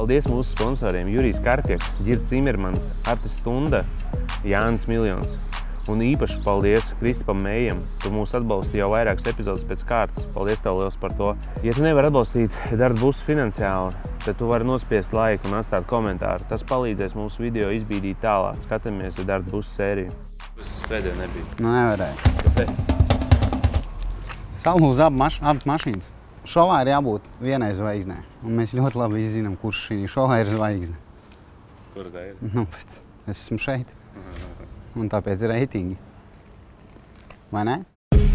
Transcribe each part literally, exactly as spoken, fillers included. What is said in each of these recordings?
Paldies mūsu sponsoriem Jurijs Karpieks, Ģirds Cimermans, Artis Stunda, Jānis Miljons. Un īpaši paldies Kristapam Mējam. Tu mūs atbalsti jau vairākas epizodes pēc kārtas. Paldies tev liels par to. Ja tu nevari atbalstīt Darta busu finansiāli, tad tu vari nospiest laiku un atstāt komentāru. Tas palīdzēs mūsu video izbīdīt tālāk. Skatāmies Darta busu sēriju. Es svētdien nebija. Nu, nevarēja. Kāpēc? Salūz ap, maš ap mašīnas. Šovā ir jābūt vienai zvaigznē. Un mēs ļoti labi izzinām, kurš šī šovā ir zvaigzne. Kur tā ir? Nu, pēc. Es esmu šeit. Un tāpēc ir reitingi. Vai ne?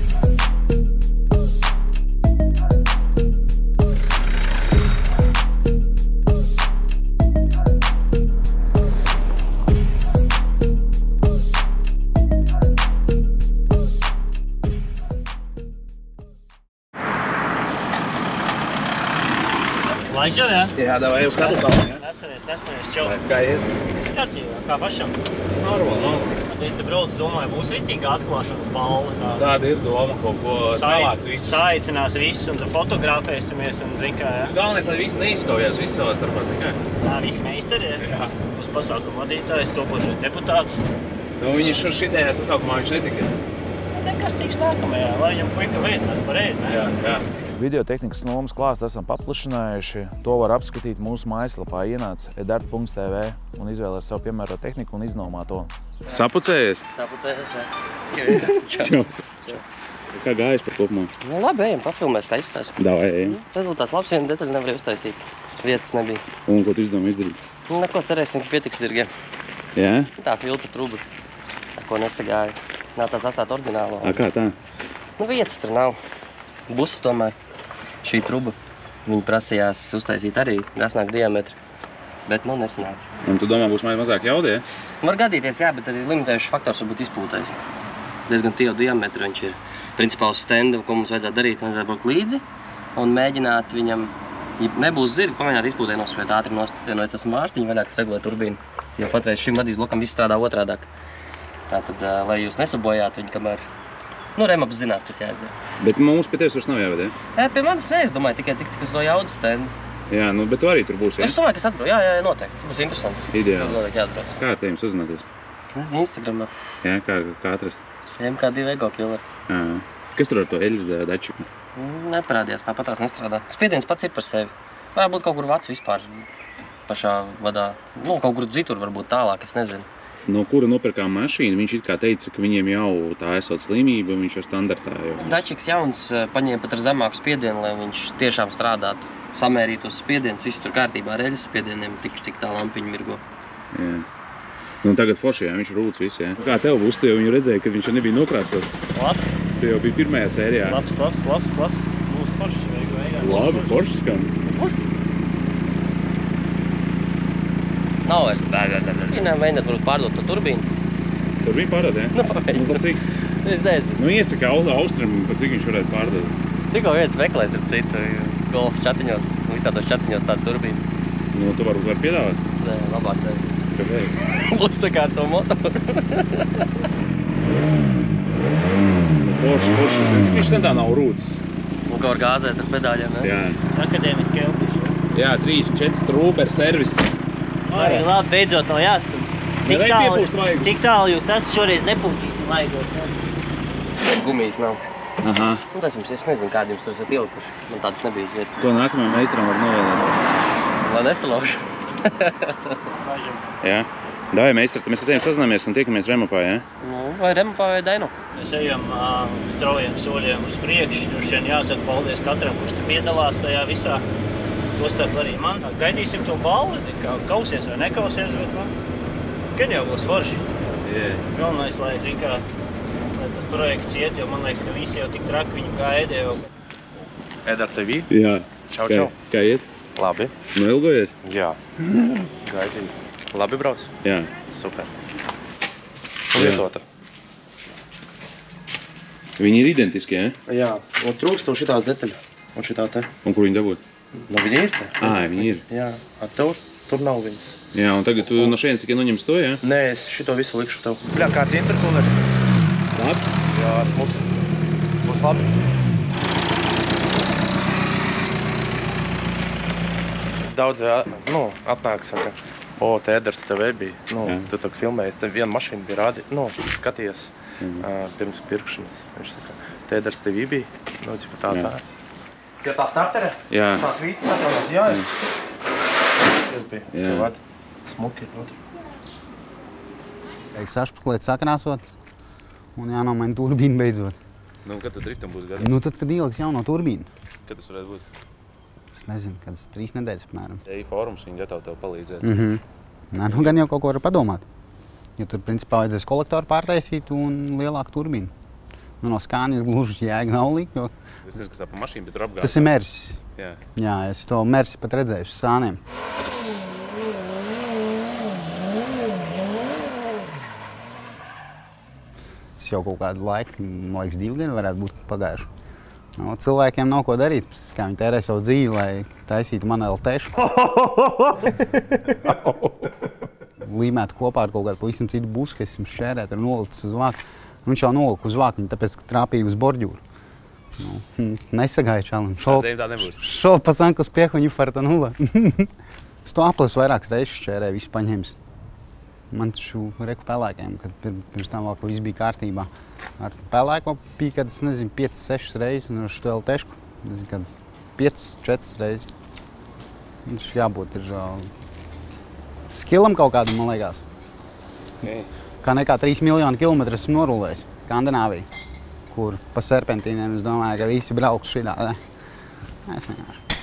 Laiž jau, jā? Jā, davai jau skatu tālāk, jā? Nesamies, nesamies, čau. Kā iet? Kārtībā, kā pašam? Normāli, nācīt. Es te braucu, domāju, būs ritīga atklāšanas balva. Tā. Tāda ir doma, kaut ko savākt visus. Saaicinās visus un tad fotografēsimies un zin kā, jā. Galvenais, lai visi neizskaujās, visi savā starpā, zin kā? Tā, visi meistari, jā? Jā. Būs pasākuma vadītājs, topošais deputāts. Nu, viņš šitajā sasaukumā viņš netika. Nekas tiks nākamajā, lai viņam puika veicās pareizi, ne? Jā, jā. Videotehnikas nomas klāstu esam paplašinājuši. To var apskatīt mūsu mājaslapā. Ienāc edarta punkts t v un izvēlēs savu piemērotu tehniku un iznomā to. Sapucējies? Sapucējies, jā. Čau. Kā gājas par kopumā? Nu labi, ejam, pafilmēs, kā izstāst. Davai, ejam. Rezultāts labs, viena detaļa nevarēja uztaisīt. Vietas nebija. Un ko tu izdomā izdarīt? Nu, neko cerēsim, ka pietiks zirgiem. Jā? Tā filtra truba, ar ko nesagāja. Nācās atstāt orģinālo. A, kā tā? Nu, vietas tur nav. Buses tomēr. Šī truba. Viņi prasījās uztaisīt arī grasnāku diametru. Bet, nu, nesanāca. Un tu domā, būs mazāk jaudi, ja? Var gadīties, jā, bet arī limitējuši faktors varbūt izpūtais. Diezgan tievu diametru viņš ir. Principā uz stendu, ko mums vajadzētu darīt, vajadzētu braukt līdzi un mēģināt viņam, ja nebūs zirga, pamēģināt izpūtē nosviet ātri nost. Vienojas tas mārstiņi vaļā, kas regulē turbīnu. Jo patreiz šim vadīs lokam viss strādā otrādāk. Tātad, lai jūs nesabojāt viņu, kamēr, nu, remaps zinās, kas jāizdara. Bet mums pie tevis vairs nav jāved, ja? Jā, pie manis ne, es domāju, tikai tik, cik uz to jaudas stendu. Jā, nu, bet tu arī tur būsi, ja? Es domāju, ka es atbraucu, jā, jā, noteikti. Tas būs interesanti. Ideāli. Tur noteikti jāatbrauc. Kā ar tiem sazināties? Nezinu, Instagramā. Jā, kā, kā atrast? M K divi ego killer. Jā. Kas tur ar to eļas dačiku? Neparādījās, tāpat tās nestrādā. Spiediens pats ir par sevi. Varētu būt kaut kur vacs vispār pašā vadā. Nu, kaut kur citur varbūt tālāk, es nezinu. No kura nopirkām mašīnu, viņš it kā teica, ka viņiem jau tā esot slimība, viņš jau standartā jau. Dačiks jauns paņēma pat ar zemāku spiedienu, lai viņš tiešām strādātu, samērīt uz spiedienus, viss tur kārtībā ar eļas spiedieniem, tik cik tā lampiņa mirgo. Jā. Nu tagad forši, jā, viņš rūc visu, jā. Kā tev būs, tev viņu redzēja, kad viņš jau nebija nokrāsots? Labs. Te jau bija pirmajā sērijā. Labs, labs, labs, labs. Būs forši, vajag, vajag. Labi, forši skan. Būs. Nav vairs bēgā. Viņām mēģināt varbūt pārdot to turbīnu. Turbīnu pārdot, jā? Nu, pamēģināt. Pa cik? Es nezinu. Nu, iesaka Austram, pa cik viņš varētu pārdot. Tikko viens meklēs ar citu golf čatiņos, visādos čatiņos tādu turbīnu. Nu, tu varbūt var piedāvāt? Nē, labāk tev. Kāpēc? Būs tā kā ar to motoru. Nu, forši, forši. Zini, cik viņš centā nav rūcis? Un kā var gāzēt ar pedāļiem, ne? Jā. Akadēmika kelpiši. Jā, trīs, četri trūber servis. Vai, labi, beidzot nav jāstum. Tik Nevajag tālu, piepūst vajag. tik tālu jūs esat šoreiz nepūtīsim vajag. Gumijas nav. Aha. Nu, tas jums, es nezinu, kādi jums tur esat ielikuši. Man tādas nebija uz vietas. Ko nākamajam meistaram var novēlēt? Lai nesalaužu. Jā. Davai, meistari, tad mēs ar tiem sazināmies un tiekamies Remapā, jā? Nu, vai Remapā vai Daino. Mēs ejam uh, straujiem soļiem uz priekšu. Tur šeit jāsaka paldies katram, kurš te piedalās tajā visā. Tostarp arī man. Gaidīsim to balvu, kā kausies vai nekausies, bet man gan jau būs forši. Jā. Galvenais, lai, zin kā, lai tas projekts iet, jo man liekas, ka visi jau tik traki viņu gaida jau. Edarta T V. Jā. Čau, Kā, čau. kā iet? Labi. Nu ilgojies? Jā. Gaidīju. Labi brauc? Jā. Super. Jā. Lietota. Viņi ir identiski, jā? Jā. Un trūkst to šitās detaļa. Un šitā te. Un kur viņi dabūt? Nu, viņi ir te. Ā, viņi ir. Jā. A tev tur nav viņas. Jā, un tagad tu no šeit tikai noņems to, jā? Nē, es šito visu likšu tev. Bļā, kāds interkulers? Labs? Jā, smuks. Būs labi. daudz, nu, atnāk, saka, o, te Eders tev bija, nu, jā. Tu tā filmēji, te viena mašīna bija rādi, nu, skaties mm. uh, pirms pirkšanas. Viņš saka, te Eders tev bija, nu, cipa tā jā. Tā. Ja tā startere, jā. Tās vītas atjaunot, jā, jā. Tas bija, jā. Tev vada, smuki, ļoti. Vajag sašpaklēt sakrāsot un jānomaina turbīnu beidzot. Nu, kad tad driftam būs gadi? Nu, tad, kad ieliks jauno turbīnu. Kad tas varētu būt? Es nezinu, kad tas trīs nedēļas, apmēram. E I fórums, viņi gatavi tev palīdzēt. Mhm. Nē, nu, gan jau kaut ko var padomāt. Jo tur, principā, vajadzēs kolektoru pārtaisīt un lielāku turbīnu. Nu, no Skānijas gluži jēga nav likt, jo... Es nezinu, kas tā pa mašīnu, bet tur apgādā. Tas ir Mersis. Jā. Jā, es to Mersi pat redzējuši sāniem. Jau kaut kādu laiku, man liekas, divi gadi varētu būt pagājuši. No, cilvēkiem nav ko darīt, kā viņi tērē savu dzīvi, lai taisītu manelu tešu. Līmētu kopā ar kaut kādu pavisam citu busu, kas esmu šķērēt, ir nolicis uz vāku. Viņš jau nolika uz vāku, viņi tāpēc, ka trāpīja uz borģūru. Nu, nesagāja čalim. Tādiem tā nebūs. Šo pa sankus piehuņu farta nula. Es to aplasu vairākas reizes šķērēju, visu paņēmis. Man taču reku pelēkiem, kad pirms tam vēl, ka viss bija kārtībā. Ar pelēko bija, kad es nezinu, piecas, sešas reizes, un ar šo tešku, nezinu, kad piecas, četras reizes. Viņš jābūt ir uh, skilam kaut kādam, man liekas. Okay. Kā nekā trīs miljonu kilometru esmu norulējis Skandināviju, kur pa serpentīniem es domāju, ka visi brauks šidā. Ne? Es vienkārši.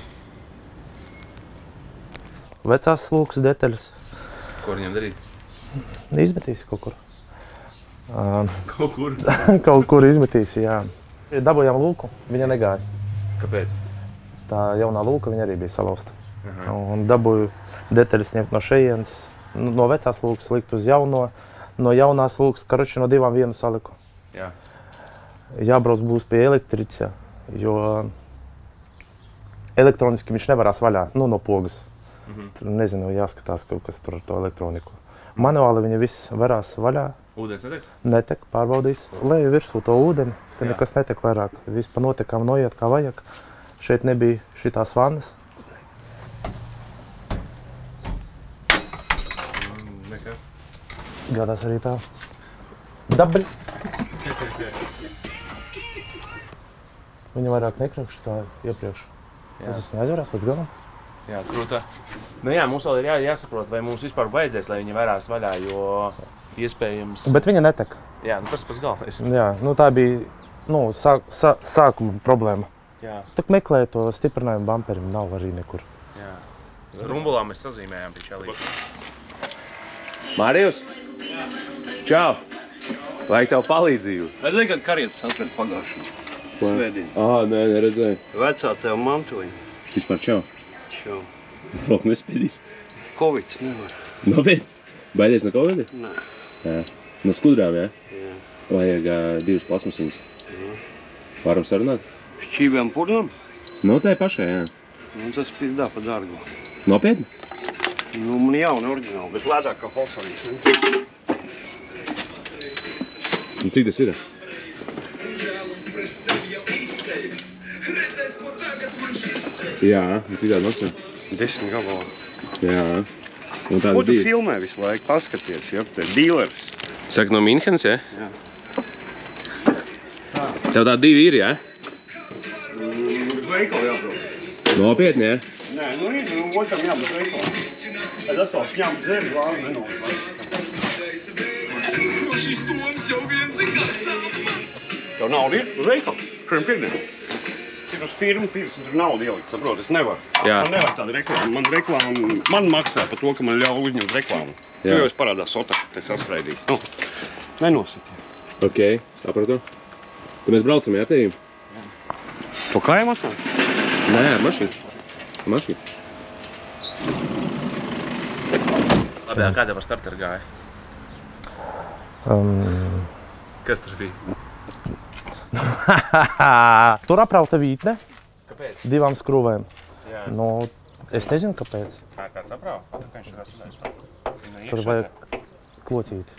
Vecās slūkas detaļas. Ko viņam darīt? Izmetīs kaut kur. Uh, kaut kur? kaut kur izmetīs, jā. Dabūjām lūku, viņa negāja. Kāpēc? Tā jaunā lūka, viņa arī bija salausta. Aha. Un dabūju detaļas ņemt no šejienes, no vecās lūkas likt uz jauno, no jaunās lūkas, karoči no divām vienu saliku. Jā. Jābrauc būs pie elektriķa, jo elektroniski viņš nevarās vaļā, nu, no pogas. Mhm. Tur, nezinu, jāskatās kaut kas tur ar to elektroniku. Manuāli viņa viss varās vaļā. Ūdens netek? Netek, pārbaudīts. Leju virsū to ūdeni, te nekas netek vairāk. Viss pa notekām noiet kā vajag. Šeit nebija šitās vannas. Nekas. Gadās arī tā. Dabļ. Viņa vairāk nekrakš tā iepriekš. Es esmu aizvarās līdz galam. Jā, krūtā. Nu jā, mums vēl ir jā, jāsaprot, vai mums vispār vajadzēs, lai viņa vērās vaļā, jo iespējams... Bet viņa netek. Jā, nu tas pats galvenais. Jā, nu tā bija, nu, sā, sā, sākuma problēma. Jā. Tak meklēja to stiprinājumu bamperim, nav arī nekur. Jā. Rumbulā mēs sazīmējām pie čalīti. Mārijus? Jā. Čau! Vajag tev palīdzību. Redzēji, kad karietas atved pagājušanu? Svētdien. Ā, nē, neredzēju. Vecā tev mantoja. Vispār čau. Čau. Roku nespēdīs. Kovids nevar. Nopietni? Baidies no Covida? Nē. Jā. No skudrām, jā? Jā. Vajag uh, divas plasmasiņas. Jā. Varam sarunāt? Šķībiem purnam? No tai pašai, jā. Nu, tas pizdā pa dārgu. Nopietni? Nu, man jauna oriģināla, bet lētāk kā Volkswagen. Un cik tas ir? Jā, un cik tāda maksā? Desmit gabalā. Jā. Un tāda Ko tu bija? filmē visu laiku? Paskaties, ja? Te ir dīleris. Saka, no Minhenes, jā? Jā. Tev tādi divi ir, jā? Mm, veikali jābrauc. Nopietni, jā? Nē, nu ir, nu, otram jābūt veikali. Es atstāvu ņemt dzeri, vāru nenolīdz. Tev nauda ir uz veikalu? Šodien piekdien. Ir uz firmu pirms, un tur naudu ielikt, saprot, es nevaru. Jā. Man nevar tāda reklāma. Man reklāma, man maksā par to, ka man ļauj uzņemt reklāmu. Tu Jā. jau esi parādās sota, te saspraidīs. Nu, nenosaki. Ok, sapratu. Tad mēs braucam, jā, tējiem? Po kājām atnāk? Nē, ar mašīnu. Ar mašīnu. Labi, jā, kā tev ar starteru gāja? Um, Kas tur bija? Tur aprauta vītne. Kāpēc? Divām skrūvēm. Jā. Nu, es nezinu, kāpēc. Kā kāds aprāva? Kā viņš ir sudājis? Tur vajag klocīti.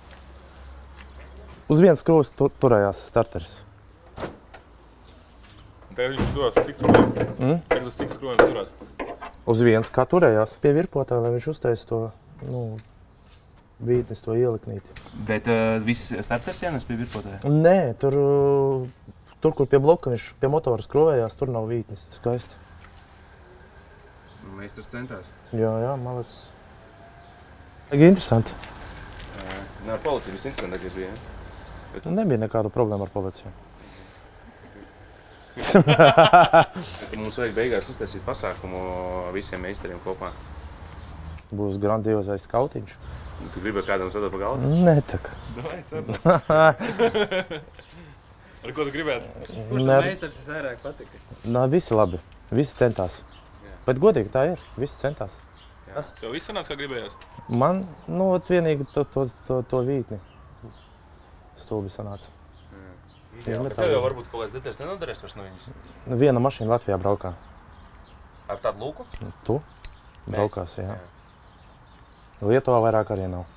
Uz vienas skrūves tu, turējās starteris. Tagad viņš turās cik skrūvēm? Mm? Tagad uz cik skrūvēm turās? Uz viens kā turējās pie virpotāja, lai viņš uztaisa to, nu, vītnes, to ieliknīti. Bet uh, viss starters jānes pie virpotāja? Nē, tur, tur, kur pie bloka viņš pie motora skrūvējās, tur nav vītnes. Skaisti. Meistars centās. Jā, jā, malacis. Tagad interesanti. Nē, ar policiju viss interesantākais bija, ja? Bet... Nebija nekāda problēma ar policiju. Mums vajag beigās uztaisīt pasākumu visiem meistariem kopā. Būs grandiozais skautiņš. Tu gribi ar kādam sadot pa galvu? Nē, tak. Davai, sadot. Ar ko tu gribētu? Kurš Ne... meistars visvairāk patika? Nā, visi labi. Visi centās. Jā. Bet godīgi tā ir. Visi centās. Tas... Tev viss sanāca, kā gribējās? Man, nu, vienīgi to, to, to, to vītni stulbi sanāca. Jā, bet tev jau varbūt kaut kāds detaļas nenodarēs vairs no viņas? Viena mašīna Latvijā braukā. Ar tādu lūku? Tu? Braukās, jā. jā. Lietuvā vairāk arī nav.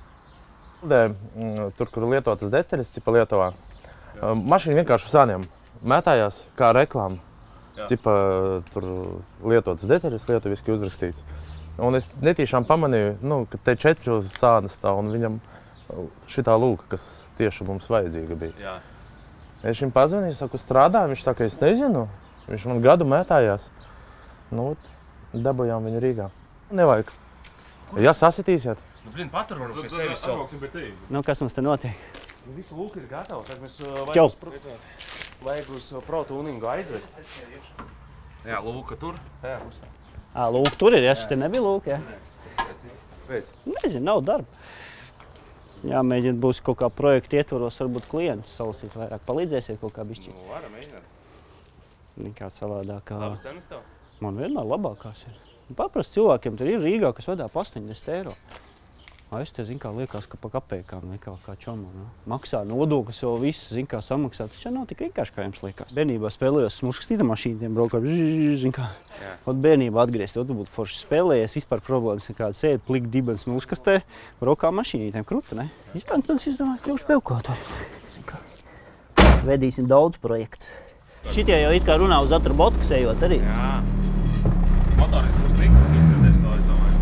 Tur, kur lietotas detaļas, cipa Lietuvā, jā. Mašīna vienkārši uz sāniem mētājās kā reklāma. Jā. Cipa tur lietotas detaļas, lietuviski uzrakstīts. Un es netīšām pamanīju, nu, ka te četri uz sāna stāv un viņam šitā lūka, kas tieši mums vajadzīga bija. Jā. Es viņam pazvanīju, saku, strādā, viņš saka, es nezinu, viņš man gadu mētājās. Nu, dabujām viņu Rīgā. Nevajag. Ja sasitīsiet. Nu, blin, patur varu pie sevis savu. Nu, kas mums te notiek? Nu, visu lūku ir gatavu, tad mēs vajag uz, pro... vajag uz pro tuningu aizvest. Jā, lūka tur. Jā, mums. Ā, lūka tur ir, ja šis te nebija lūka, ja? Pēc? Nezinu, nav darba. Jā, mēģināt būs kaut kā projekta ietvaros, varbūt klientus salasīt vairāk. Palīdzēsiet kaut kā bišķi? Nu, varam mēģināt. Nekā savādākā. Labas cenas tev? Man vienmēr labākās ir. Paprast cilvēkiem tur ir Rīgā, kas vadā pa astoņdesmit eiro. Es te, zin kā, liekas, ka pa kapēkām nekā kā čomā. No? Maksā nodokļus, jau viss, zin kā, samaksā. Tas jau nav tik vienkārši, kā jums liekas. Bērnībā spēlējos smuškstīta mašīniem, braukā, zin kā. Ot bērnībā atgriezt, ot būtu forši spēlējies, vispār problēmas nekāda sēd, plik dibens smulškastē, braukā mašīnītēm kruta, ne? Vispār, tad es izdomāju, kļuvu spēlkotori. Zin kā. Vedīsim daudz projektus. Šitie jau it kā runā uz atrobotkas ejot arī. Jā. Motoris būs sliktas izcēdēs to, es domāju.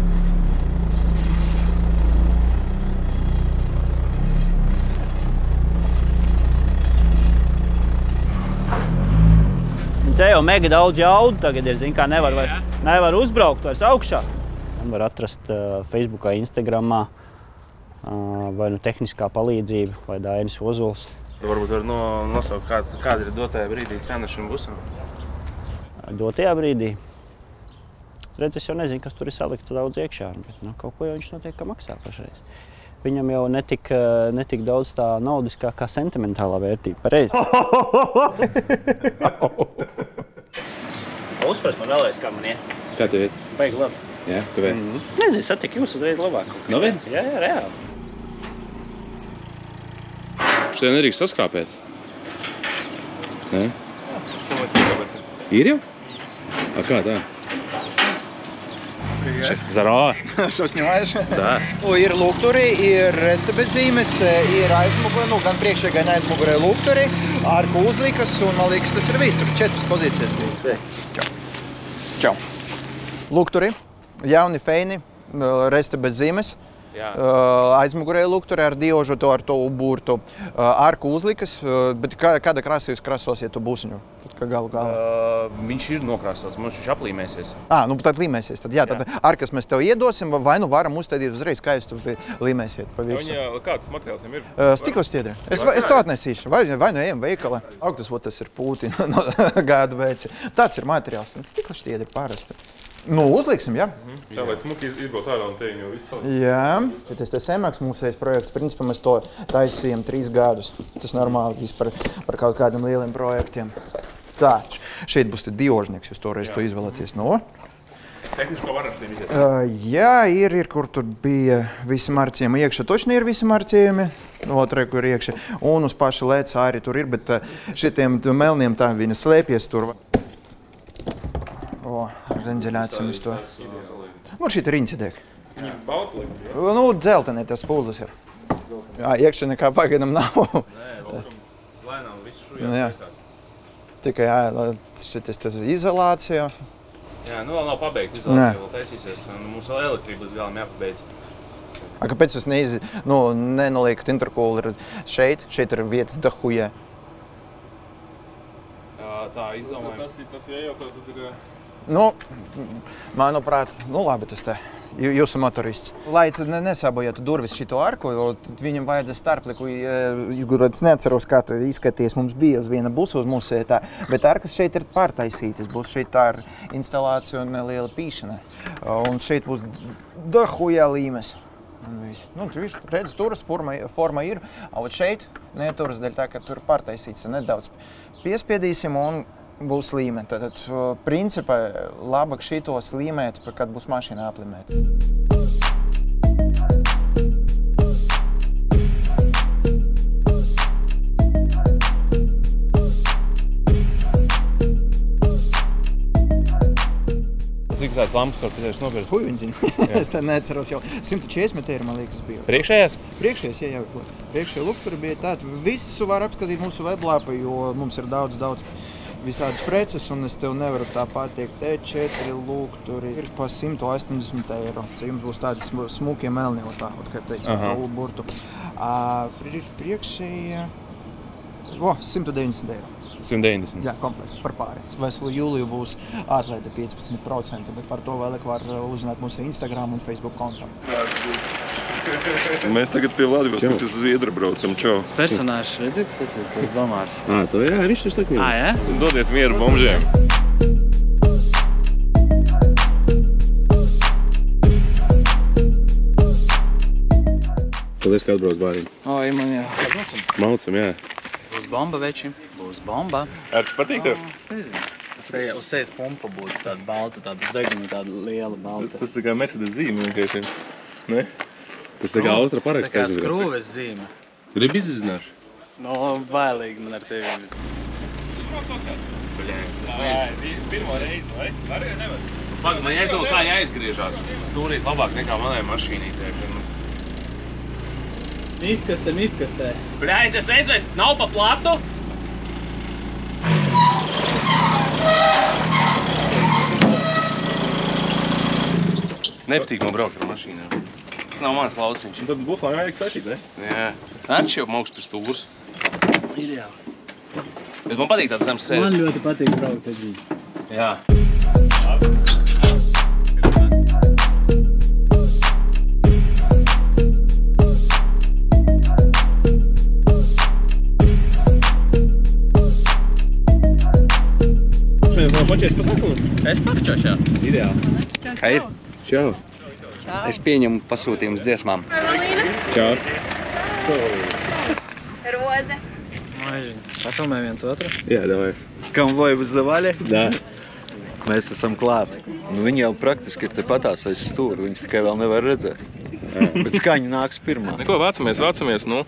Te jau mega daudz jaudu tagad ir, zin kā, nevar, var, nevar uzbraukt vairs augšā. Man var atrast uh, Facebookā, Instagramā, uh, vai nu tehniskā palīdzība, vai Dainis Ozols. Tu varbūt var no, nosaukt, kāda, kāda ir dotajā brīdī cena šim busam? Dotajā brīdī? Redz, es jau nezinu, kas tur ir salikts daudz iekšā, bet nu, kaut ko jau viņš notiek, ka maksā pašreiz. Viņam jau netik, netik daudz tā naudas kā, kā sentimentālā vērtība. Pareizi. Uzprast man vēlreiz, kā man iet. Kā tev iet? Baigi labi. Jā, kāpēc? Mm -hmm. Nezinu, satik jūs uzreiz labāk. Novieni? Jā, jā, reāli. Šitiem nedrīkst saskrāpēt? Nē? Ko mēs saskrāpēt? Ir jau? A kā tā? Здорово! Все снимаешь? Да. Nu, ir lūgturi, ir restabezīmes, ir aizmugurē, nu, gan priekšē, gan aizmugurē lūgturi, arku uzlikas, un man liekas, tas ir viss. Tur četras pozīcijas bija. Čau. Čau. Lūgturi, jauni feini, restabezīmes. Uh, aizmugurē lūgturi ar diožu, to ar to burtu, uh, arku uzlikas, uh, bet kā, kāda krāsa jūs krasosiet to būsiņu? Kā galu galā? Uh, viņš ir nokrāsās, mums viņš aplīmēsies. Ā, nu tad līmēsies. Tad, jā, tad jā. Arkas mēs tev iedosim, vai nu varam uzstādīt uzreiz, kā jūs tu līmēsiet pa visu. Viņa, kāds materiāls viņam ir? Uh, Stikla šķiedri. Es, es to atnesīšu. Vai, vai nu ejam veikalē. Ak, tas, tas ir Putina no gādu veici. Tāds ir materiāls. Stikla šķiedri parasti. Nu, uzliksim, jā. Mhm. Tā, lai smuki izbrauc ārā un te viņu visu savu. Jā. Šitais te Semaks mūsējais projekts, principā mēs to taisījām trīs gadus. Tas normāli vispār par kaut kādiem lieliem projektiem. Tā, šeit būs te diožnieks, jūs toreiz jā. To izvēlaties. No? Tehnisko varanštiem iziet? Uh, jā, ir, ir, kur tur bija visi marciemi. Iekšā točni ir visi marciemi, otrai, kur iekšā. Un uz paša lēca arī tur ir, bet šitiem melniem tā viņi slēpjas tur. O, renģeļācim uz to. Nu, šī ir riņķa dēk. Viņa balta liek? Nu, dzeltenē tas pūles ir. Jā, iekšā nekā pagaidam nav. Nē, valkam lēnām visu šujās jā. visās. Tikai jā, šitas tas izolācija. Jā, nu vēl nav pabeigta izolācija, vēl taisīsies, un mums vēl elektrība līdz galam jāpabeidz. A, kāpēc jūs neiz, nu, nenoliekat interkūleri šeit? Šeit ir vietas dahujē. Jā, tā izdomājam. Tas ir, tas ir jau, ka tad ir... Nu, manuprāt, nu labi tas te. Jūsu motorists. Lai tad nesabojātu durvis šito arku, jo viņam vajadzēs starpliku izgudrot. Es neatceros, kā tā izskaties. Mums bija uz viena būs uz mums tā, bet arkas šeit ir pārtaisītas. Būs šeit tā ir instalācija un neliela pīšana. Un šeit būs dahujā līmes. Nu, tu visu redzi, turas forma, forma ir, un šeit neturas dēļ tā, ka tur pārtaisīts nedaudz. Piespiedīsim un būs līme. Tātad, principā, labāk šitos līmēt, kad būs mašīna aplimēt. Cik tāds lampas var pēc nopirkt? Fuj, viņi zina. Es tā neatceros jau. simt četrdesmit eiro, man liekas, bija. Priekšējās? Priekšējās, jā, jau. Priekšējā lukturi bija tāda. Visu var apskatīt mūsu weblāpa, jo mums ir daudz, daudz visādas preces, un es tev nevaru tā pateikt. Te četri lukturi ir pa simt astoņdesmit eiro. Jums būs tādi smukie melni, tā, kā teicu, pa burtu. Priekšējā, o, simt deviņdesmit eiro. simt deviņdesmit. Jā, komplekts par pāri. Veselu jūliju būs atlaide piecpadsmit procenti, bet par to vēl var uzzināt mūsu Instagram un Facebook kontā. Mēs tagad pie Latvijas, kad uz Zviedru braucam. Čau. Tas personāžs, redzi, tas ir tas Domārs. Ā, to jā, viņš ir sakmīgs. Ā, jā? Dodiet mieru bombžiem. Paldies, ka atbrauc bārīgi. Oi, man jā. Maucam, jā. Būs bomba, veči. Būs bomba. Ar tu patīk tev? Es nezinu. Seja, uz sejas pumpa būtu tāda balta, tāda deguna, tāda liela balta. Tas tā kā Mercedes zīme vienkārši. Ne? Tas tā kā Austra paraksts. Tā kā skrūves zīme. Gribi izuzināšu? No, bailīgi man ar tevi. Bļēns, es nezinu. Pirmo reizi, vai? Arī nevar. Paga, man jāizdomā, kā jāizgriežās. Stūrīt labāk nekā manai mašīnītē. Miskaste, miskaste. Bļēns, es nezinu, nav pa platu? Nepatīk man braukt ar mašīnām. Tas nav mans lauciņš. Un tad bufā vajag sašīt, ne? Jā. Viņš jau mauks pie stūras. Ideāli. Bet man patīk tāds zemes sēdes. Man ļoti patīk braukt, Edži. Jā. Počēs pasākumu? Es pakčošu, jā. Ideāli. Kā ir? Čau. Es pieņemu pasūtījumus dziesmām. Čau. Roze. Maižiņ. Pafilmē viens otru? Jā, davai. Konvoju uz Zavaļa? Da. Mēs esam klāti. Nu, viņi jau praktiski ir tepatās aiz stūra, viņas tikai vēl nevar redzēt. Bet skaņa nāks pirmā. Neko, vācamies, vācamies, nu.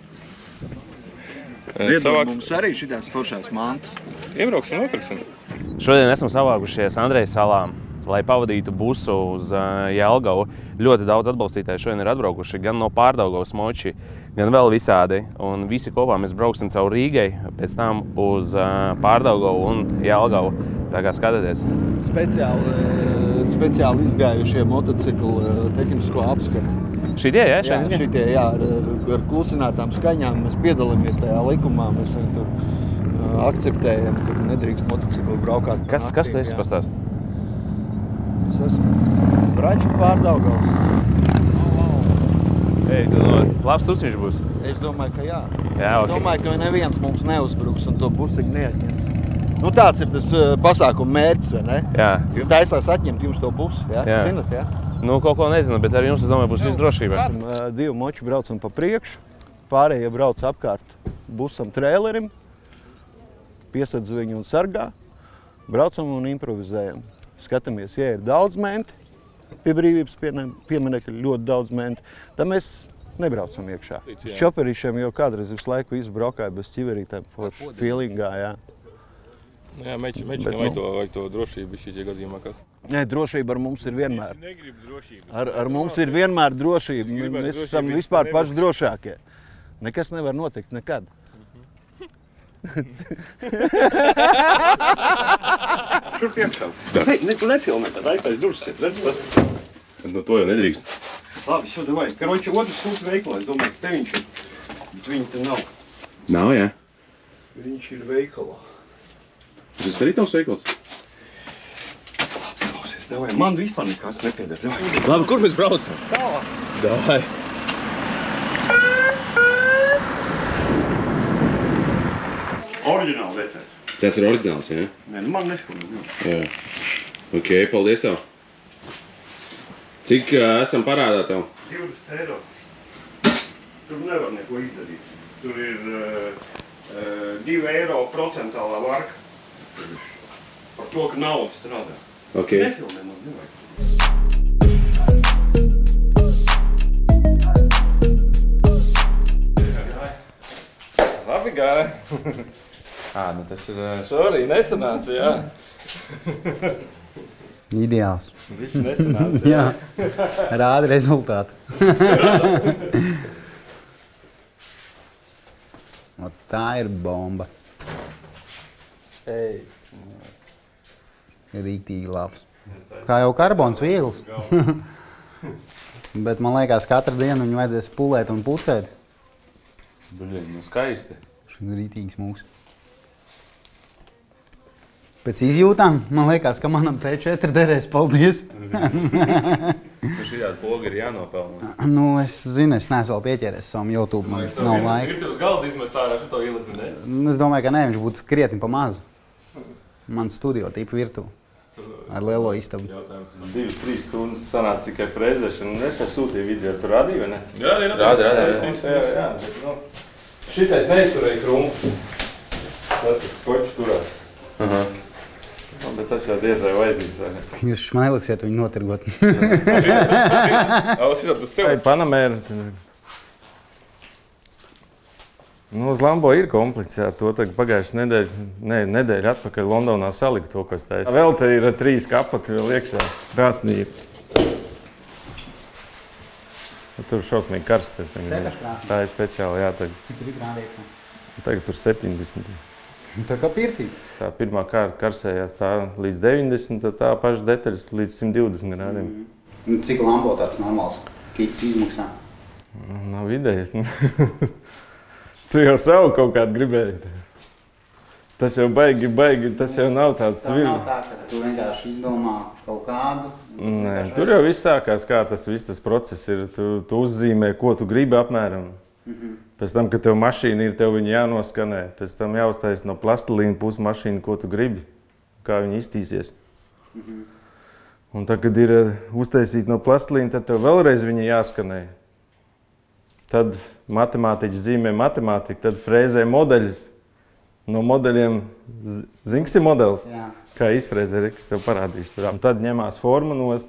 Iedod mums arī šitās foršās mantas. Iebrauksim, nopirksim. Šodien esam savākušies Andrejas salā, lai pavadītu busu uz Jelgavu. Ļoti daudz atbalstītāji šodien ir atbraukuši gan no Pārdaugavas, Moči, gan vēl visādi. Un visi kopā mēs brauksim caur Rīgai, pēc tam uz Pārdaugavu un Jelgavu. Tā kā skatieties. Speciāli, speciāli izgājušie motociklu tehnisko apskatu. Šitie, jā? Jā, šitie, jā, ar, ar klusinātām skaņām mēs piedalāmies tajā likumā. Mēs tur uh, akceptējam, ka nedrīkst motociklu braukāt. Kas, kas tu esi pastāst? Es esmu Bračku Pārdaugavs. Ei, tu no, labs tusiņš būs. Es domāju, ka jā. Jā, es ok. domāju, ka neviens mums neuzbruks un to busiņu neatņem. Nu, tāds ir tas uh, pasākuma mērķis, vai ne? Jā. Jums taisās atņemt jums to busu, jā? Jā. Zinat, jā? Nu, kaut ko nezinu, bet ar jums, es domāju, būs viss drošībā. Divi moči braucam pa priekšu, pārējie brauc apkārt busam trēlerim, piesadz viņu un sargā, braucam un improvizējam. Skatāmies, ja ir daudz menti, pie brīvības pieminekļa ļoti daudz menti, tad mēs nebraucam iekšā. Uz čoperīšiem jau kādreiz visu laiku visu braukāja bez ķiverītēm, forši feelingā, jā. Jā, meķinām vajag to, vajag to drošību šitie gadījumā, kas? Nē, drošība ar mums ir vienmēr. Negribu drošību. Ar, ar mums ir vienmēr drošība. Mēs esam vispār paši drošākie. Nekas nevar notikt nekad. Šur piekšā. Ne, ne, tu nepilnē, tad aiztais durvis. Redz, tas. No to jau nedrīkst. Labi, šo davai. Karoči, otrs stūks veikalā. Es domāju, ka te viņš ir. Bet viņi te nav. Nav, jā? Viņš ir veikalā. Tas arī tavs veikals? Klausies, davai. Man vispār nekāds nepiedara. Davai. Labi, kur mēs braucam? Tālāk. Davai. Oriģināli vērtēs. Tas ir oriģināls, jā? Nē, nu man neškodam. Jā. Ok, paldies tev. Cik uh, esam parādā tev? divdesmit eiro. Tur nevar neko izdarīt. Tur ir uh, uh, divi eiro procentālā varka. Par to, ka nauda strādā. Ok. Nepilnē man nevajag. Labi gāja. Ā, nu tas ir... Sorry, nesanāca, jā. Ideāls. Viņš nesanāca, jā. Jā. Rāda rezultātu. O, tā ir bomba. Ei. Rīktīgi labs. Kā jau karbons viegls. Bet man liekas, katru dienu viņu vajadzēs pulēt un pucēt. Buļļiņ, nu skaisti. Šis ir rītīgs mūks. Pēc izjūtām, man liekas, ka manam T četri derēs. Paldies! Tu šī tāda poga ir jānopelna. Nu, es zinu, es neesmu vēl pieķēries savam YouTube, man nav laika. Virtuves galda izmest ārā šito ielikt, ne? Es domāju, ka ne, viņš būtu krietni pa mazu. Man studio tipu virtuvu. Ar lielo istabu. Divas, trīs stundas sanāca tikai frezēšana. Es jau sūtīju video, tu radīji, vai ne? Rādīji, rādīji. Rādīji, jā, jā, bet, nu, šitais neizturēja krumpu. Tas, kas skoču turās. Aha. Bet tas jau diez vai vajadzīgs, vai ne? Jūs šmailiksiet viņu notirgot. Ai, Panamēra. Nu, uz Lambo ir komplekts, jā. To tagad pagājuši nedēļu, ne, nedēļu atpakaļ Londonā salika to, kas taisa. Vēl te ir trīs kapati vēl iekšā. Krāsnīgi. Tur šausmīgi karsts. Tā ir speciāli, jā, tagad. Cik ir grādītā? Tagad tur septiņdesmit. Tā kā pirtīgs. Tā pirmā kārta karsējās tā līdz deviņdesmit, tad tā paša detaļas līdz simt divdesmit grādiem. Mm. Cik Lambo tāds normāls kīts izmaksā? Nav idejas. Tu jau savu kaut kādu gribēji. Tas jau baigi, baigi, tas jau nav tāds Tā nav tā, ka tu vienkārši izdomā kaut kādu. Nē, tur jau viss sākās, kā tas viss tas process ir. Tu, tu uzzīmē, ko tu gribi apmēram. Mm-hmm. Pēc tam, kad tev mašīna ir, tev viņa jānoskanē. Pēc tam jāuztais no plastilīna puses mašīna, ko tu gribi, kā viņa iztīsies. Mm-hmm. Un tad, kad ir uztaisīta no plastilīna, tad tev vēlreiz viņa jāskanē. Tad matemātiķi zīmē matemātiku, tad frēzē modeļus. No modeļiem, zini, kas ir modelis? Jā. Kā izfrēzē, es tev parādīšu. Un tad ņemās forma nost.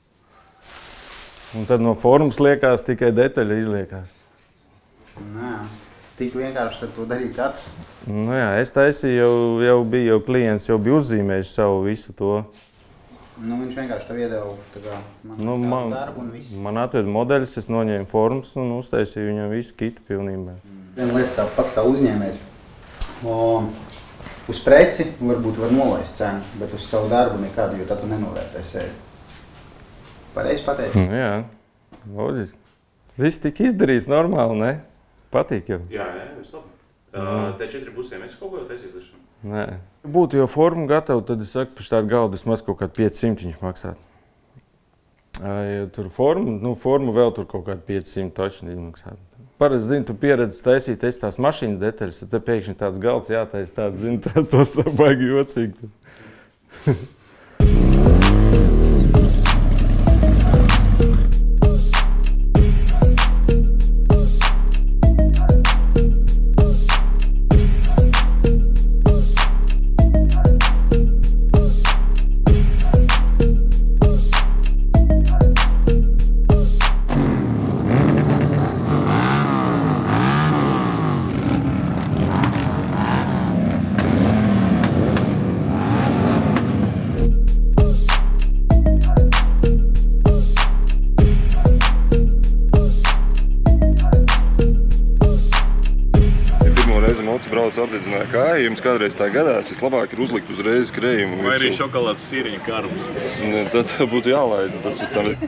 Un tad no formas liekās tikai detaļa izliekās. Nē, tik vienkārši tad to darīja katrs. Nu jā, es taisīju, jau, jau bija, jau klients jau bija uzzīmējis savu visu to. Nu, viņš vienkārši tev iedeva tā kā man nu, man, darbu un visu. Man atveda modeļus, es noņēmu formas un uztaisīju viņam visu kitu pilnībā. Viena lieta tā pats kā uzņēmējs. O, uz preci varbūt var nolaist cenu, bet uz savu darbu nekādu, jo tad tu nenovērtē sevi. Pareizi pateikt? Nu, jā, loģiski. Viss tika izdarīts normāli, ne? Patīk jau. Jā, jā, viss labi. Uh, T četri busiem esi kaut ko jau taisījis lišanu? Nē. Būtu jau forma gatava, tad es saku, par tādu galdu es maz kaut kādu pieci simti viņš maksātu. Ja tur forma, nu forma vēl tur kaut kādu pieci simti točni maksātu. Parasti, zini, tu pieredzi taisīt, es tās mašīnas detaļas, tad te pēkšņi tāds galds jātais tāds, zini, tā, tos tā baigi jocīgi. ja jums kādreiz tā gadās, vislabāk ir uzlikt uzreiz krējumu. Vai arī šokolādes sīriņa karbus. Tad būtu jālaist, tas pēc tam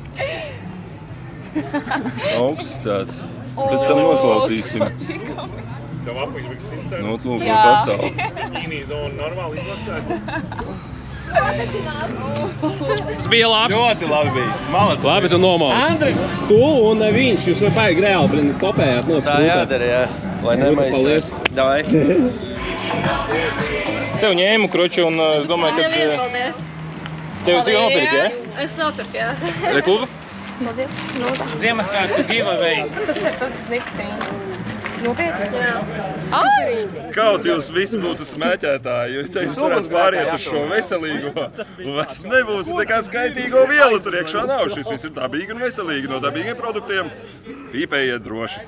augsts tāds. Pēc tam noslaucīsim. Tev apaļš bija simts eiro? Nu, lūk, jau pastāv. Ķīnī zona normāli izmaksāts. Tas bija labs. Ļoti labi bija. Malacis. Labi, tu nomāli. Andri! Tu un viņš, jūs vai baigi reāli, blin, stopējāt no Tā jādara, jā. Lai Paldies. Davai. Tev ņēmu kroči un es domāju, ka... Nevien, paldies. Tev tu jau nopirki, jā? Es nopirku, jā. Rekuva? Paldies. Nūdā. Ziemassvētku giveaway. Tas ir tas bez nikotīna. Nopietni? Jā. Ai! Kaut jūs visi būtu smēķētāji, jo te jūs varētu pāriet uz šo veselīgo. Un vairs nebūs nekā skaitīgo vielu tur iekšā nav. Šis viss ir dabīgi un veselīgi no dabīgiem produktiem. Pīpējiet droši.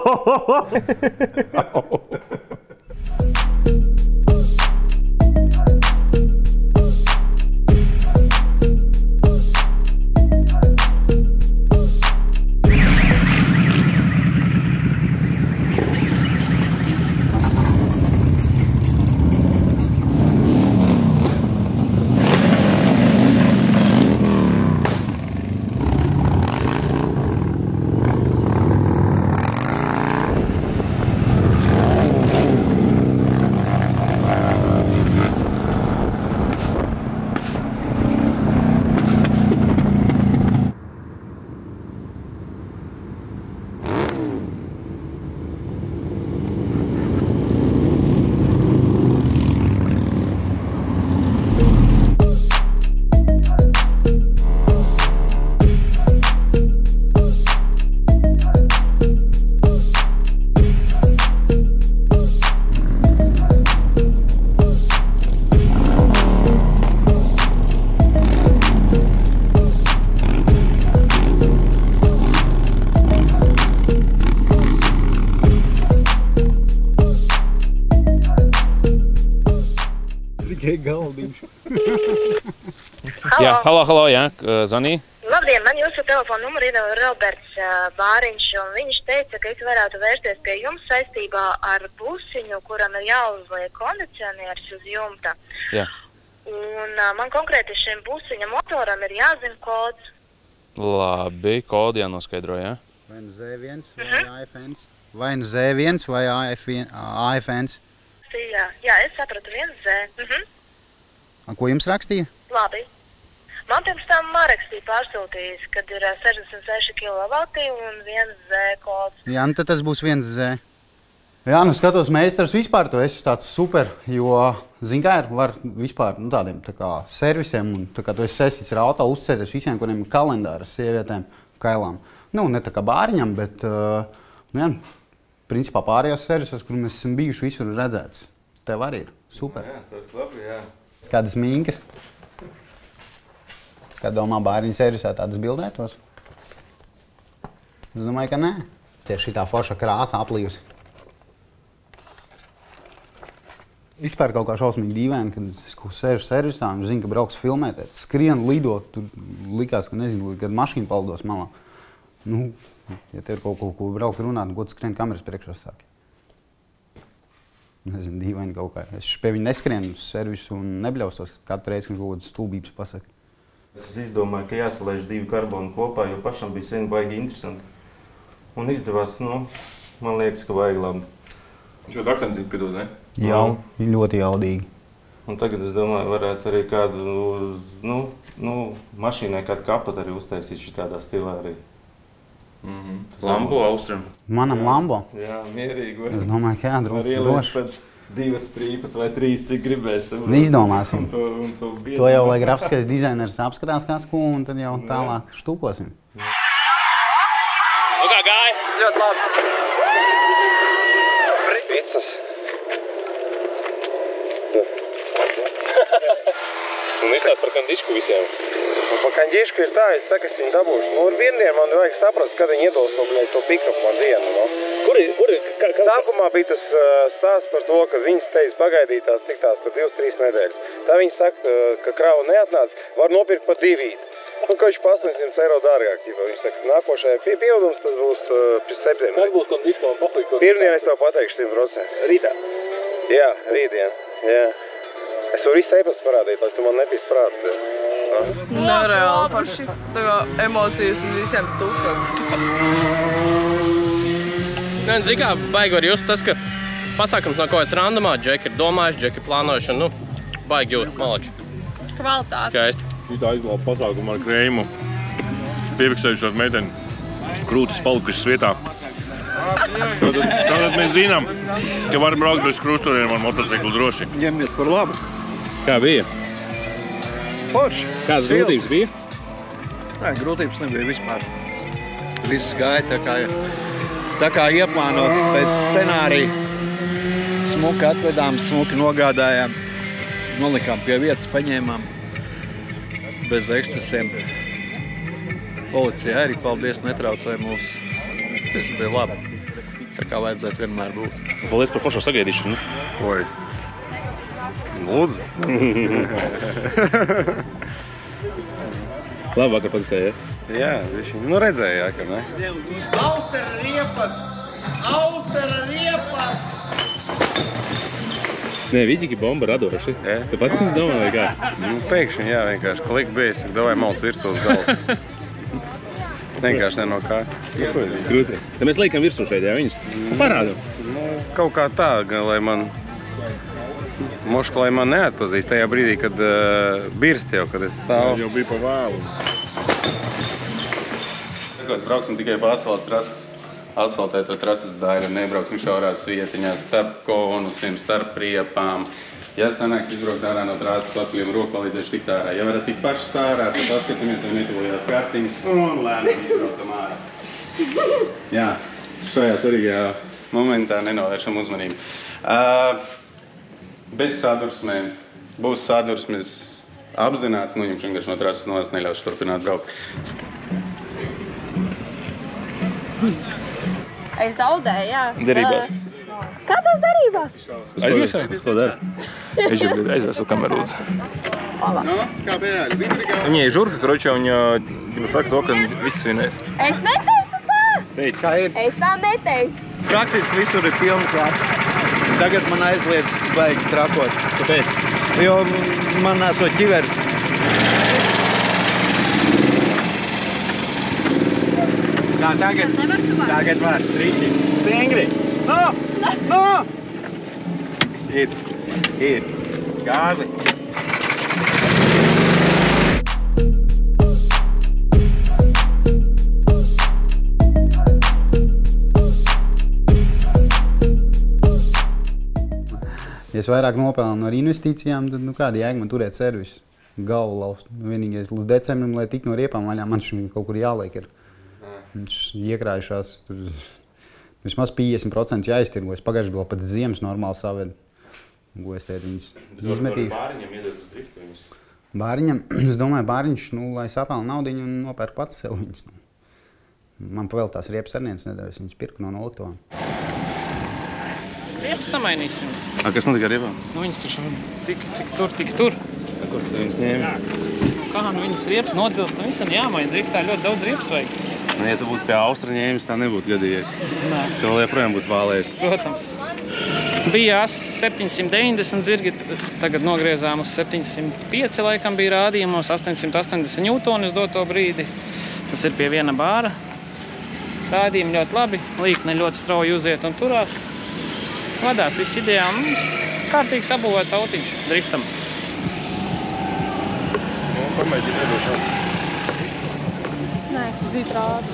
Jā, halo, halo, jā, zvanī. Labdien, man jūsu telefonu numuru iedeva Roberts Bāriņš, un viņš teica, ka es varētu vērsties pie jums saistībā ar busiņu, kuram ir jāuzliek kondicionieris uz jumta. Jā. Un man konkrēti šim busiņa motoram ir jāzina kods. Labi, kodi jānoskaidro, jā? Vai nu Z viens vai A F N? Vai nu Z viens vai A F N? Jā, jā, es sapratu, viens Z. Mhm. Ko jums rakstīja? Labi. Man pirms tam Mareks bija pārsūtījis, kad ir sešdesmit seši kilovati un viens Z kods. Jā, nu tad tas būs viens Z. Jā, nu skatos, meistars vispār tu esi tāds super, jo, zin kā ir, var vispār, nu tādiem tā kā servisiem, un tā kā tu esi saistīts ar auto, uzticēties visiem, kuriem ir kalendāras sievietēm, kailām. Nu, ne tā kā Bāriņam, bet, uh, nu jā, principā pārējos servisos, kur mēs esam bijuši visur redzēts. Tev arī ir super. Jā, tas labi, jā. Kādas mīnkas? Kā domā Bāriņa servisā tādas bildētos? Es domāju, ka nē. Tieši šitā forša krāsa aplījusi. Vispār kaut kā šausmīgi dīvaini, kad es sēžu servisā un zinu, ka brauks filmēt, skrien, lidot, tur likās, ka nezinu, kad mašīna palidos malā. Nu, ja tev ir kaut ko, ko braukt runāt, ko tu skrien kameras priekšā sāki. Nezinu, dīvaini kaut kā. Es pie viņa neskrienu uz servisu un nebļaustos katru reizi, kad kaut kādas stulbības pasaka. Es izdomāju, ka jāsalaiž divi karboni kopā, jo pašam bija sen baigi interesanti. Un izdevās, nu, man liekas, ka vajag labi. Viņš jau akcentīgi piedod, ne? Jau, ļoti jaudīgi. Un tagad es domāju, varētu arī kādu, nu, nu, mašīnai kādu kapatu arī uztaisīt šitādā stilā arī. Mm-hmm. Lambo Austrum. Manam jā, Lambo? Jā, mierīgi. Es domāju, ka jā, droši. droši. Divas strīpas vai trīs, cik gribēs. Izdomāsim. Un to, un to, to jau, lai grafiskais dizainers apskatās kāds ko, un tad jau tālāk štūkosim. Nu kā gāja? Ļoti labi. Picas. Un izstāst par kandišku visiem. Un par kandišku ir tā, es saku, es viņu dabūšu. Nu, ar viendienu man vajag saprast, kad viņi iedos to, to pikapu man dienu. No? Kur ir? Kur ir? Kā, kā... Sākumā bija tas uh, stāsts par to, ka viņas teica pagaidītās cik tās, tur divas, trīs nedēļas. Tā viņi saka, uh, ka krava neatnāca, var nopirkt pa divīt. Un ka viņš pa astoņsimt eiro dārgāk. Ķipa. Viņi saka, nākošajā pie, pievedums tas būs uh, pie septembrī. Kad būs kondiška un pahuļ? Pirmdien es tev pateikšu simt procenti. Rītā? Jā, rītdien. Jā. Es varu visu e-pastu parādīt, lai tu man nepīst prātu. Nereāli paši. Tā kā emocijas uz visiem tūkstots. Nē, zini kā, baigi var just tas, ka pasākums nav kaut kāds randomā, džeki ir domājuši, džeki ir plānojuši, un nu, baigi jūt, malači. Kvalitāte. Skaisti. Šitā izglāba pasākumu ar krējumu. Piefiksējušās meiteni krūtis palikušas vietā. Tātad, tātad mēs zinām, ka varam braukt bez krusturiem ar motociklu droši. Ņemiet par labu. Kā bija? Forši. Kādas grūtības bija? Nē, grūtības nebija vispār. Viss gāja tā kā, tā kā ieplānots pēc scenārija. Smuki atvedām, smuki nogādājām. Nolikām pie vietas, paņēmām. Bez ekscesiem. Policija arī, paldies, netraucēja mūs. Viss bija labi. Tā kā vajadzētu vienmēr būt. Paldies par foršo sagaidīšanu. Oi. Lūdzu. Labi vakar patisēja, ja? Jā, viši. Nu redzēja, jā, ka ne? Austera riepas! Austera riepas! Nē, Viģiki bomba radoši. Jā. Tu pats viņus domā, vai kā? Nu, pēkšņi, jā, vienkārši klik bija, saka, davai malc virsū uz galvas. Vienkārši ne no kā. Krūti. Tad mēs liekam virsū šeit, jā, viņus? Parādam. Nu, kaut kā tā, gan, lai man... Moška, lai man neatpazīst tajā brīdī, kad uh, birst jau, kad es stāvu. Jau bija pa vēlu. Tagad brauksim tikai pa asfaltas trases, asfaltēto trases daļu, nebrauksim šaurās vietiņās, starp konusiem, starp riepām. Ja sanāks izbraukt ārā no trases, paceļam roku, palīdzēšu tikt ārā. Ja varat tikt paši sārā, tad paskatāmies, vai netuvojās kartiņas un lēnām izbraucam ārā. Jā, šajā svarīgajā momentā nenovēršam uzmanību. Uh, bez sadursmēm. Būs sadursmes apzināts, noņemšu vienkārši no trases nost, neļaušu turpināt braukt. Es zaudēju, jā. Derībās. Kādās derībās? Aizmirsām? Es ko daru? Es jau aizvērsu kameru lūdzu. Nu, kā pēdējāk, zini, kā? Viņai žurka, karoči, viņa saka to, ka viss svinēs. Es neteicu tā! Teici. Kā ir? Es tā neteicu. Praktiski visur ir pilni klāt. Tagad man aizliedz baigi trakot. Kāpēc? Jo man esot ķivers. Tā, tagad, tagad var strīķi. Stingri. No! No! Ir, ir. Gāzi. Ja es vairāk nopelnu ar investīcijām, tad nu, kāda jēga man turēt servisu? Galvu laust. Vienīgais līdz decembrim, lai tik no riepām vaļā, man šim kaut kur jāliek ir. Viņš iekrājušās, tur vismaz piecdesmit procenti jāiztirgo. Es pagājuši vēl pat ziemas normāli savedu. Gostēt viņas izmetīšu. Bāriņam iedod uz driftu viņus? Bāriņam, es domāju, bāriņš, nu, lai sapelna naudiņu un nopērk pats sev viņas. Nu. Man pavēl tās riepas arnieces nedevis, viņas pirku no noliktavām. Riepas samainīsim. A, kas notika ar riepām? Nu, viņas taču tik, cik tur, tik tur. A, kur tu viņas ņēmi? Kā, nu viņas riepas nodilst, un visam jāmaina. Driftā ļoti daudz riepas vajag. Nu, ja tu būtu pie Austra ņēmis, tā nebūtu gadījies. Nē. Tu vēl joprojām būtu vālējis. Protams. Bija septiņsimt deviņdesmit zirgi, tagad nogriezām uz septiņsimt pieci, laikam bija rādījumos, astoņsimt astoņdesmit ņūtoni uz doto brīdi. Tas ir pie viena bāra. Rādījumi ļoti labi, līkne ļoti strauji uziet un turās. Vadās viss ideām, kārtīgi sabūvēts autiņš driftam. Nu, pamēģini nedošanu. Nē, tas bija prāts.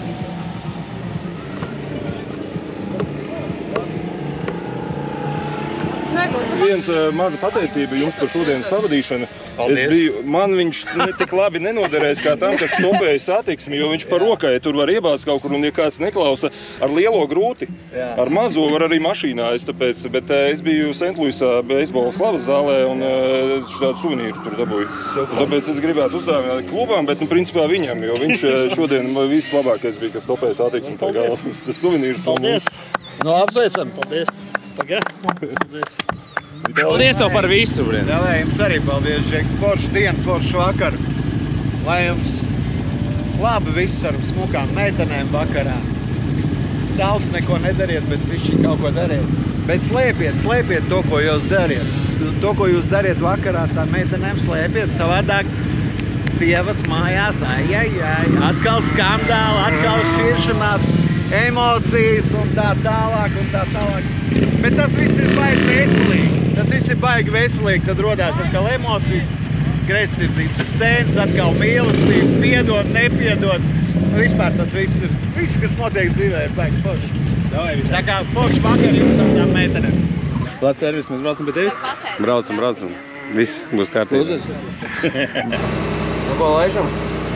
Viens uh, maza pateicība jums par šodienas pavadīšanu. Paldies. Es biju, man viņš ne tik labi nenoderēs kā tam, kas stopēja satiksmi, jo viņš par rokai tur var iebāzt kaut kur, un ja kāds neklausa, ar lielo grūti, Jā. ar mazo var arī mašīnā, es tāpēc, bet uh, es biju Sentluisā beisbola slavas zālē un uh, šādu suvenīru tur dabūju. Tāpēc es gribētu uzdāvināt klubām, bet nu principā viņam, jo viņš uh, šodien viss labākais bija, kas stopēja satiksmi. Tas suvenīrs. Paldies. No apsveicam. Paldies. Pagā. Paldies. Paldies tev par visu, brien. Lai jums arī paldies, Žeki. Foršu dienu, foršu vakaru. Lai jums labi viss ar smukām meitenēm vakarā. Daudz neko nedariet, bet višķi kaut ko dariet. Bet slēpiet, slēpiet to, ko jūs dariet. To, ko jūs dariet vakarā, tā meitenēm slēpiet savādāk. Sievas mājās, ai, ai, ai, atkal skandāli, atkal šķiršanās, emocijas un tā tālāk un tā tālāk. Bet tas viss ir baigi veselīgi. Tas viss ir baigi veselīgi, tad rodās atkal emocijas, greizsirdības scēnas, atkal mīlestība, piedod, nepiedod. Vispār tas viss ir, viss, kas notiek dzīvē, ir baigi forši. Tā kā forši vakar jums ar tām meitenēm. Lāc servis, mēs braucam pie tevis? Braucam, braucam. Viss būs kārtībā. Nu, ko laižam?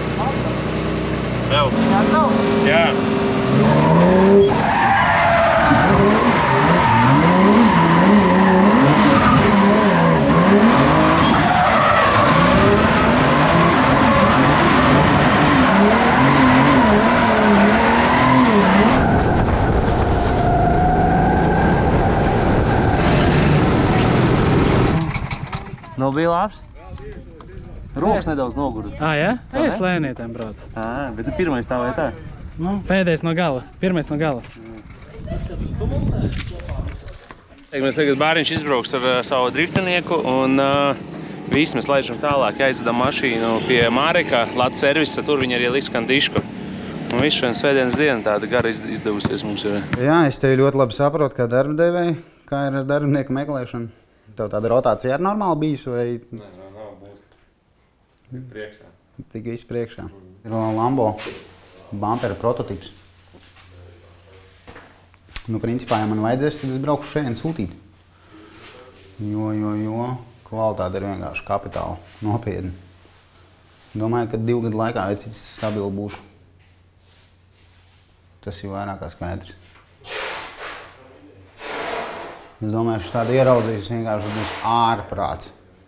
Vēl. Jā. Nu, bija labs? Rokas nedaudz nogurda. Ā, jā? Es lēnietēm braucu. Ā, bet tu pirmais tā vai tā? Nu, pēdējais no gala. Pirmais no gala. Mēs tagad bāriņš izbrauks ar uh, savu driftinieku un uh, visi mēs laižam tālāk. Aizvedam mašīnu pie Māreka, Lats servisa, tur viņi arī liks kandišku. Un visu šodien svētdienas diena tāda gara izdevusies mums ir. Jā, es tevi ļoti labi saprotu, kā darba devēji, kā ir ar darbinieku meklēšanu. Tev tāda rotācija ir normāli bijusi vai? Nē, nē, nav būs. Tik priekšā. Tik viss priekšā. Ir Lambo bumpera prototips. Nu, principā, ja man vajadzēs, tad es braukšu šeit sūtīt. Jo, jo, jo, kvalitāte ir vienkārši kapitāla, nopietni. Domāju, ka divu gadu laikā vēc cits stabili būšu. Tas ir vairāk kā skaidrs. Es domāju, ka tādu ieraudzījis vienkārši būs ārprāts.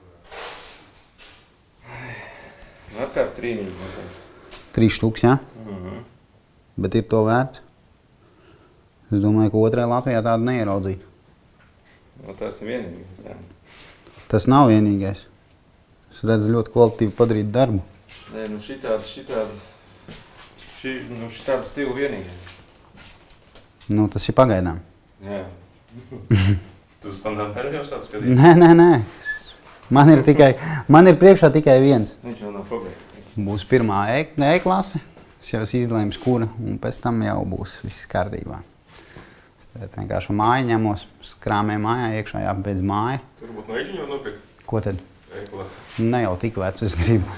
Atkāp trīniņu. Trīs štuks, jā? Mhm. Bet ir to vērts? Es domāju, ka otrajā Latvijā tādu neieraudzītu. No, tas ir vienīgais, jā. Tas nav vienīgais. Es redzu ļoti kvalitīvi padarīt darbu. Nē, nu šitādi, šitādi, šī, nu šitādi stili vienīgais. Nu, tas ir pagaidām. Jā. Tu uz Pandamperu jau sāc skatīt? Nē, nē, nē. Man ir tikai, man ir priekšā tikai viens. Viņš jau nav pabeigts. Būs pirmā E-klase, es jau esmu izlēmis kura, un pēc tam jau būs viss kārtībā. Es tad vienkārši māju ņemos, krāmē mājā, iekšā jāpabeidz māja. Tur būtu no Eģiņu nopirkt? Ko tad? E-klase. Ne jau tik vecu es gribu.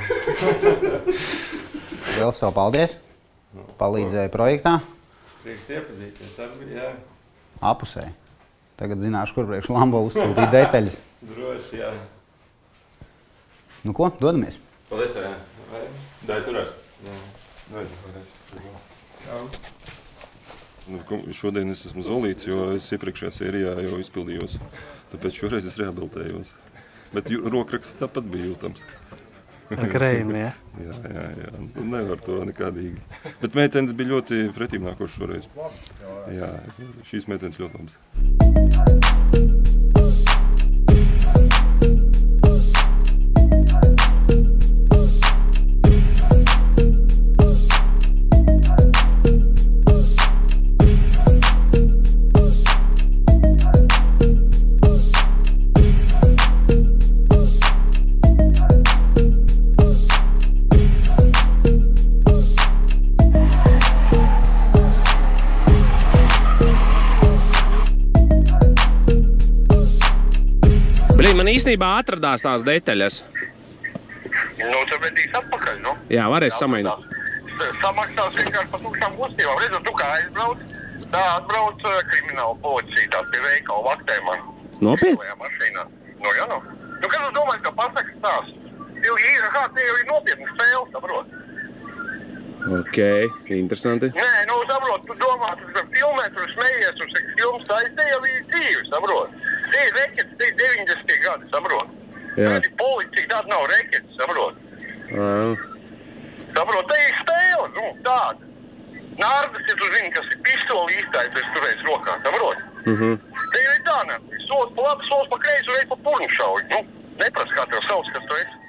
Vēl savu paldies. Palīdzēju projektā. Prieks iepazīties, abi, jā. Apusē. Tagad zināšu, kur priekš Lambo uzsūtīt detaļas. Droši, jā. Nu ko, dodamies? Paldies tev, jā. Vai? Dai turēs. Jā. Dai, paldies. Jā. Nu, šodien es esmu zolīts, jo es iepriekšējā sērijā jau izpildījos. Tāpēc šoreiz es rehabilitējos. Bet rokraksts tāpat bija jūtams. Ar krējumi, jā? Jā, jā, jā. Nevar to nekādīgi. Bet meitenes bija ļoti pretīm nākoši šoreiz. Jā, šīs meitenes ļoti labas. Man īstenībā atradās tās detaļas. Nu, tad vedīs atpakaļ, nu. Jā, varēs samainīt. Samaksās vienkārši par tukšām kustībām. Redzu, tu kā aizbrauc, tā atbrauc krimināla policija, tās pie veikala vaktē man. Nopietni? Mašīnā. Nu, jā, nu. Nu, kad es domāju, ka pasakas tās, jau ir, kā tie jau ir nopietni spēle, saprot. Ok, interesanti. Nē, nu, saprot, tu domā, tu par filmēt, tu smejies, tu saki, filmas tā, te jau ir dzīve, saprot. Tie ir rekets, tie ir deviņdesmitie gadi, saprot. Jā. Tādi policija, tāda nav rekets, saprot. Wow. Saprot, te ir spēle, nu, tāda. Nārdas, ja tu zini, kas ir pistoli īstais, es turēs rokā, saprot. Mhm. Te jau ir tā, ne? Sols pa labi, sols pa kreisi, reiz pa purnu šauj, nu. Neprast, kā tev sauc, kas tu esi.